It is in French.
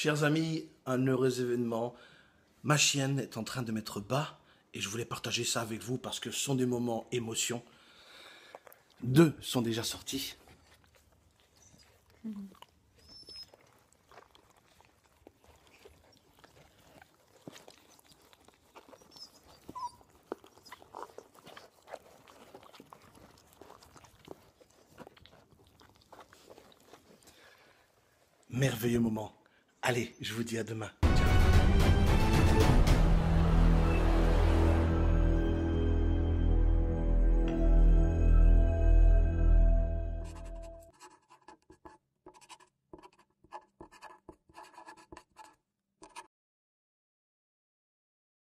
Chers amis, un heureux événement. Ma chienne est en train de mettre bas et je voulais partager ça avec vous parce que ce sont des moments émotions. 2 sont déjà sortis. Merveilleux moment. Allez, je vous dis à demain.